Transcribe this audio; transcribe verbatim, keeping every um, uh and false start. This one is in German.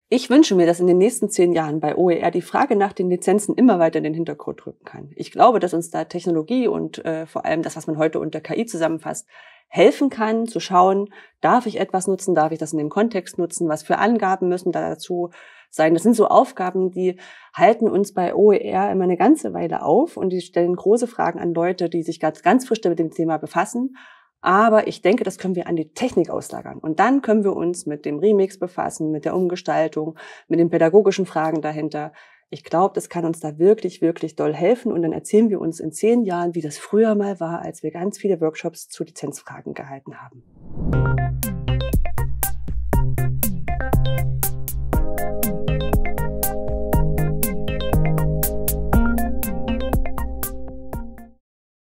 Ich wünsche mir, dass in den nächsten zehn Jahren bei O E R die Frage nach den Lizenzen immer weiter in den Hintergrund rücken kann. Ich glaube, dass uns da Technologie und äh, vor allem das, was man heute unter K I zusammenfasst, helfen kann, zu schauen, darf ich etwas nutzen, darf ich das in dem Kontext nutzen, was für Angaben müssen da dazu sein. Das sind so Aufgaben, die halten uns bei O E R immer eine ganze Weile auf und die stellen große Fragen an Leute, die sich ganz, ganz frisch mit dem Thema befassen. Aber ich denke, das können wir an die Technik auslagern. Und dann können wir uns mit dem Remix befassen, mit der Umgestaltung, mit den pädagogischen Fragen dahinter. Ich glaube, das kann uns da wirklich, wirklich doll helfen. Und dann erzählen wir uns in zehn Jahren, wie das früher mal war, als wir ganz viele Workshops zu Lizenzfragen gehalten haben.